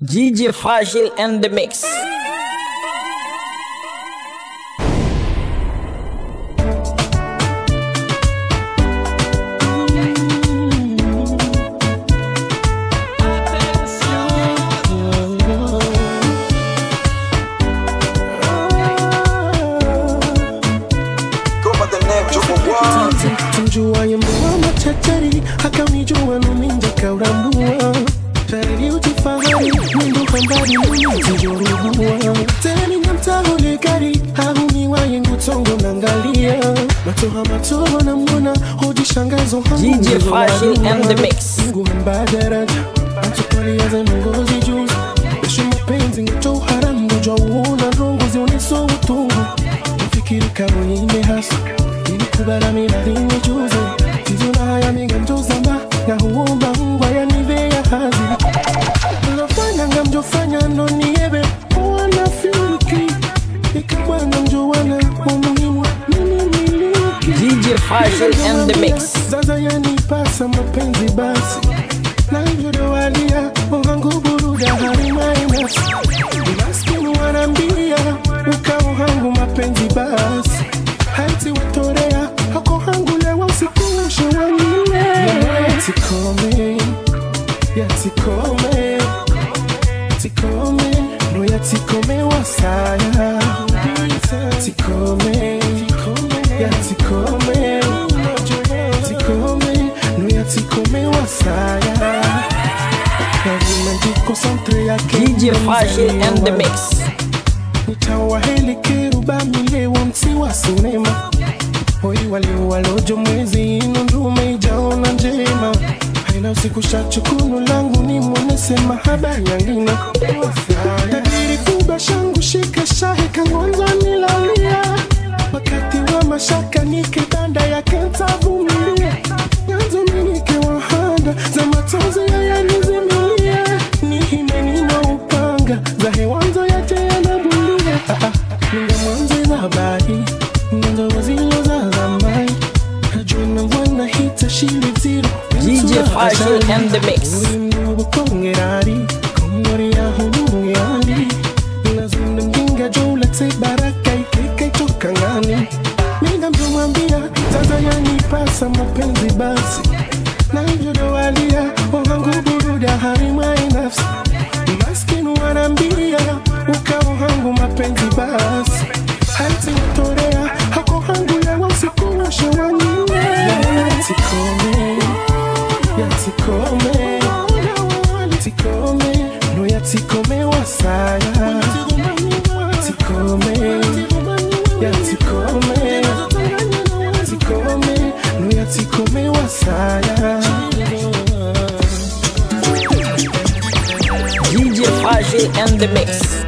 DJ Fragile and the mix. Mjua yembuwa machatari hakamijua numinja kaurambua Tariri utifahari mwendo kambari mjorubua Teni nyamtaho legari hahumiwa yengu tongo nangalia Matoha matoha na mwana hoji shangazo hangu DJ Fragile and the mix. Mungu hambadaraja Antupali ya za nungozi juzi Besho mapenzi nguto haramu Jwa uona rongo zioneso utungu Nafikiri kama ime hasa Kubara minadini juzi Tizuna haya mingamjo zamba Na huomba ngwa ya nive ya hazi Nafanya ngamjo fanya no niebe Wana filiki Ikawa ngamjo wana umuhimu Mimi miliki DJ Fragile and the mix. Zaza ya nipasa mapenzi basi Na njodo walia Mwangu buruda harima inasi Maskini wanambia Ukao hangu mapenzi basi Haiti watorea Hako hangu lewa usikushe wanile Yatikome Yatikome Yatikome No yatikome wasaya Yatikome Yatikome Yatikome No yatikome wasaya Yazime jiko santre ya DJ Fragile and the mix. Nitawaheli kiruba milewa msiwa sinema Hoi wali walojo mwezi inundume ijaona njema Haina usiku shachukunu langu ni mwenese mahaba yangina Tadiri kuba shangu shika shahe kangonzo nilalia Wakati wa mashaka nike banda ya kenta vumilia Nyanzo minike wahanda za matozi ya yanizimilia Nihime nina upanga za hewanzo yate yanabulia Ninga mwanzo za habari Nyanzo wazilo za zamai Hajuna wana hita shili zero DJ Fragile and the mix. Ulimnubu kongerari Kumori ya hunungi andi Nazunda mginga jula te baraka ikeka itoka ngani Minga mjumambia Zaza ya nipasa mapenzi basi Na njodo walia Wangangu buruda harima inafsi Maskinu wanambia Ukao hangu mapenzi basi Haiti watorea Hako hangu lewa usikushe wanile Yatikome Yatikome Yatikome No yatikome wasaya Yatikome Yatikome Yatikome No yatikome wasaya DJ Fragile and the mix.